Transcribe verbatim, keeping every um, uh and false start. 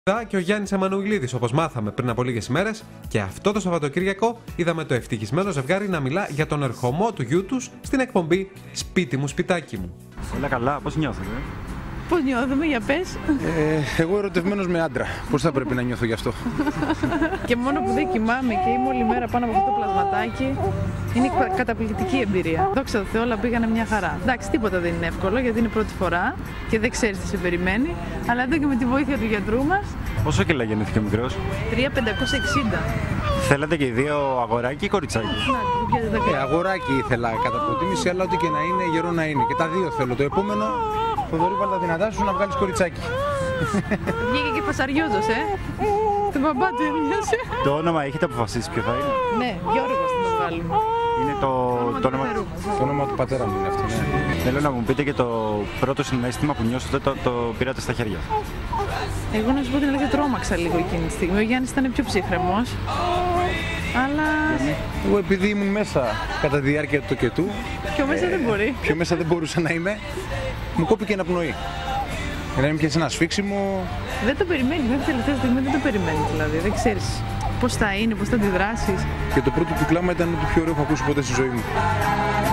Και ο Γιάννης Εμμανουηλίδης, όπως μάθαμε πριν από λίγες ημέρες, και αυτό το Σαββατοκύριακο είδαμε το ευτυχισμένο ζευγάρι να μιλά για τον ερχομό του γιού τους στην εκπομπή «Σπίτι μου, σπιτάκι μου». Όλα καλά, πώς νιώθετε? Πώς νιώθουμε, για πες. Ε, εγώ ερωτευμένος με άντρα. Πώς θα πρέπει να νιώθω γι' αυτό? Και μόνο που δεν κοιμάμαι και είμαι όλη μέρα πάνω από αυτό το πλασματάκι, είναι καταπληκτική εμπειρία. Δόξα τω Θεώ, όλα πήγανε μια χαρά. Εντάξει, τίποτα δεν είναι εύκολο γιατί είναι πρώτη φορά και δεν ξέρεις τι σε περιμένει. Αλλά εδώ και με τη βοήθεια του γιατρού μας. Πόσο κιλά γεννήθηκε ο μικρός? τρία χιλιάδες πεντακόσια εξήντα. Θέλατε και οι δύο αγοράκι ή κοριτσάκι? Ε, αγοράκι ήθελα κατά προτίμηση, αλλά ό,τι και να είναι, γερό να είναι. Και τα δύο θέλω. Το επόμενο, Θοδωρή, βάλ' τα δυνατά σου να βγάλεις κοριτσάκι. Βγήκε και φασαριόζος, ε. Το μπαμπά του έμοιασε. Το όνομα έχετε αποφασίσει ποιο θα είναι? Ναι, Γιώργος θα το βγάλουμε. Είναι το, το, όνομα... το όνομα του πατέρα μου είναι αυτό, ναι. Θέλω να μου πείτε και το πρώτο συναίσθημα που νιώσατε το, το πήρατε στα χέρια. Εγώ να σου πω την αλήθεια, τρόμαξα λίγο εκείνη τη στιγμή. Ο Γιάννης ήταν πιο ψύχρεμος. Αλλά... Εγώ επειδή ήμουν μέσα κατά τη διάρκεια του τοκετού. Πιο μέσα ε, δεν μπορεί. Πιο μέσα δεν μπορούσα να είμαι. Μου κόπηκε ένα πνοή. Για να μην πιάσει ένα σφίξιμο. Δεν το περιμένει, μέχρι τελευταία στιγμή δεν το περιμένει δηλαδή. Δεν ξέρεις πώς θα είναι, πώς θα αντιδράσεις. Και το πρώτο του κλάμα ήταν το πιο ωραίο που έχω ακούσει ποτέ στη ζωή μου.